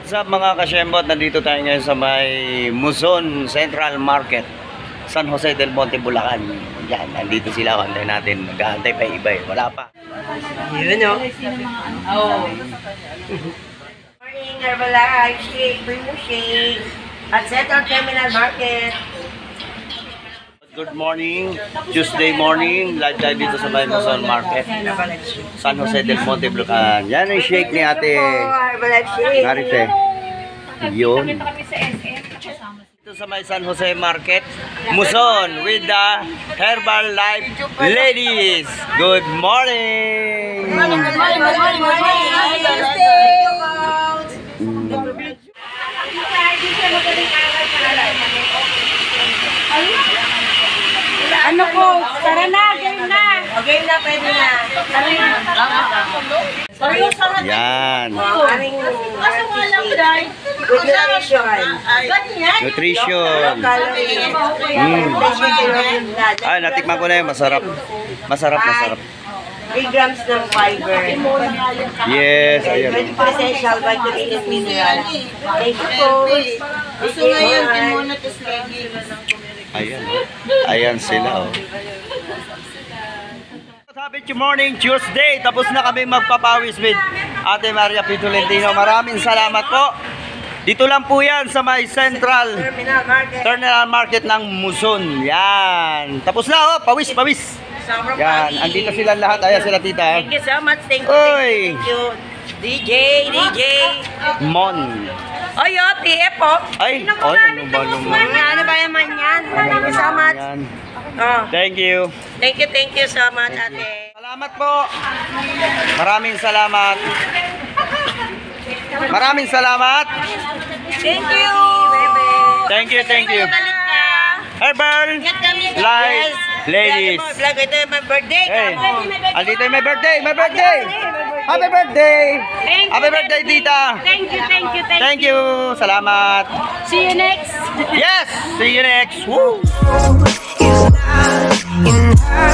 What's up mga Kashembot? Nandito tayo ngayon sa may Muzon Central Market, San Jose del Monte, Bulacan. Yan, nandito sila. Antay natin. Nag-aantay pa iba eh. Wala pa. Yun o. Morning, Herbalife shake, primo shake at Central Terminal Market. Good morning. Tuesday morning. Live tayo dito sa may Muzon Market, San Jose del Monte, Bulacan. Yan ang shake ni ate Herbalife shake. Marife. Yun. Dito sa may San Jose Market, Muzon with the Herbalife ladies. Good morning. Ano po? Tara na, game na. O, game na, pwede na. Yan. Kaso nga lang, guys. Good nutrition. Nutrition. Ay, natikman ko na yun. Masarap. Masarap. 3 grams ng fiber. Yes, ayan. 20% essential vitamin and mineral. Thank you po. Gusto nga yun, kimonatos lagi. Ayan. Ayan sila, oh. Happy morning, Tuesday. Tapos na kami magpapawis with Ate Maria Pitolentino. Maraming salamat po. Dito lang po yan sa may Central Terminal Market ng Muzon. Yan. Tapos na, oh. Pawis. Yan. Andito sila lahat. Ayan sila, tita. Thank you so much. Thank you. DJ. Mon. Oy, TF po. Ay, ano ba naman? Ano ba naman yan? Thank you so much. Thank you. Thank you so much, ate. Salamat po. Maraming salamat. Thank you. Thank you. Herbal Life ladies. Ito yung my birthday. Hey, andito yung my birthday. Happy birthday. Happy birthday, tita. Thank you. Salamat. See you next. Yes, see you next. Woo.